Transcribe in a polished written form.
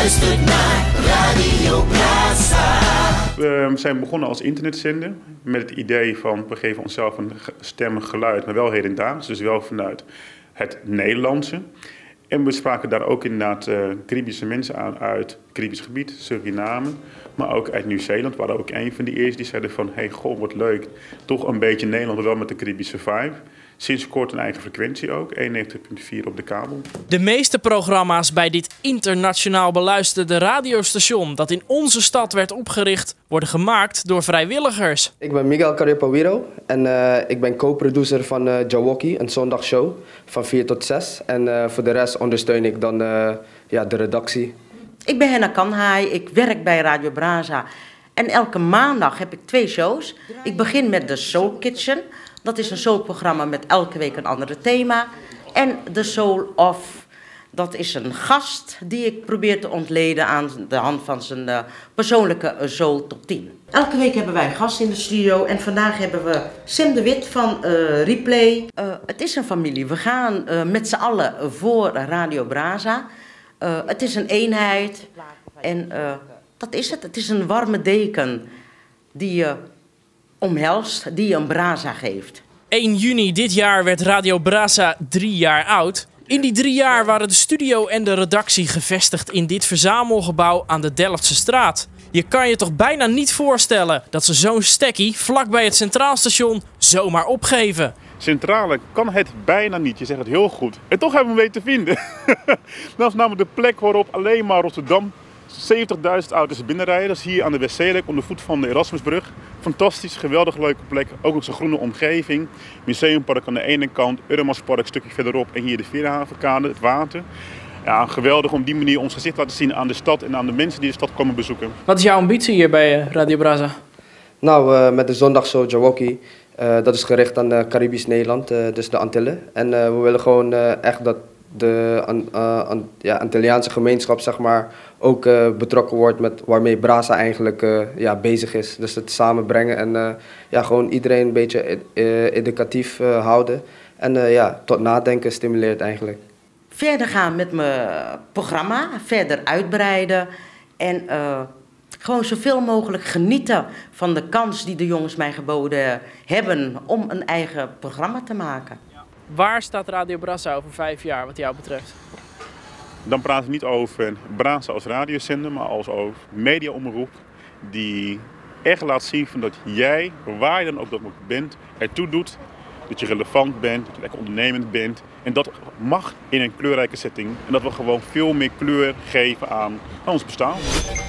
luistert naar Radio Brasa. We zijn begonnen als internetzender met het idee van we geven onszelf een stemmig geluid, maar wel hedendaags, dus wel vanuit het Nederlandse. En we spraken daar ook inderdaad Caribische mensen aan uit het Caribisch gebied, Suriname, maar ook uit Nieuw-Zeeland. We waren ook een van die eerste die zeiden van, hey, goh, wat leuk, toch een beetje Nederland, maar wel met de Caribische vibe. Sinds kort een eigen frequentie ook, 91.4 op de kabel. De meeste programma's bij dit internationaal beluisterde radiostation dat in onze stad werd opgericht, worden gemaakt door vrijwilligers. Ik ben Miguel Carriapawiro en ik ben co-producer van Jawokkie, een zondagshow van 4 tot 6. En voor de rest ondersteun ik dan de redactie. Ik ben Henna Kanhaai, ik werk bij Radio Brasa en elke maandag heb ik 2 shows. Ik begin met de Soul Kitchen. Dat is een soulprogramma met elke week een ander thema. En de Soul Off, dat is een gast die ik probeer te ontleden aan de hand van zijn persoonlijke Soul Top 10. Elke week hebben wij een gast in de studio en vandaag hebben we Sam de Wit van Replay. Het is een familie, we gaan met z'n allen voor Radio Brasa. Het is een eenheid en dat is het. Het is een warme deken die je omhelst, die je een Brasa geeft. 1 juni dit jaar werd Radio Brasa 3 jaar oud. In die 3 jaar waren de studio en de redactie gevestigd in dit verzamelgebouw aan de Delftse straat. Je kan je toch bijna niet voorstellen dat ze zo'n stekkie vlakbij het Centraal Station zomaar opgeven. Centrale kan het bijna niet, je zegt het heel goed. En toch hebben we hem weten te vinden. Dat is namelijk de plek waarop alleen maar Rotterdam 70.000 auto's binnenrijden. Dat is hier aan de Westzee, onder de voet van de Erasmusbrug. Fantastisch, geweldig leuke plek. Ook nog zo'n groene omgeving. Museumpark aan de ene kant, Eurospark een stukje verderop. En hier de Veerhavenkade, het water. Ja, geweldig om die manier ons gezicht te laten zien aan de stad en aan de mensen die de stad komen bezoeken. Wat is jouw ambitie hier bij Radio Brasa? Nou, met de zondagshow Jawokkie, dat is gericht aan Caribisch Nederland, dus de Antillen. En we willen gewoon echt dat de Antilliaanse gemeenschap zeg maar, ook betrokken wordt met waarmee Brasa eigenlijk bezig is. Dus het samenbrengen en gewoon iedereen een beetje educatief houden. En tot nadenken stimuleert eigenlijk. Verder gaan met mijn programma, verder uitbreiden en gewoon zoveel mogelijk genieten van de kans die de jongens mij geboden hebben om een eigen programma te maken. Waar staat Radio Brasa over 5 jaar wat jou betreft? Dan praten we niet over Brasa als radiozender, maar als over mediaomroep die echt laat zien van dat jij, waar je dan ook dat bent, ertoe doet. Dat je relevant bent, dat je lekker ondernemend bent. En dat mag in een kleurrijke setting. En dat we gewoon veel meer kleur geven aan ons bestaan.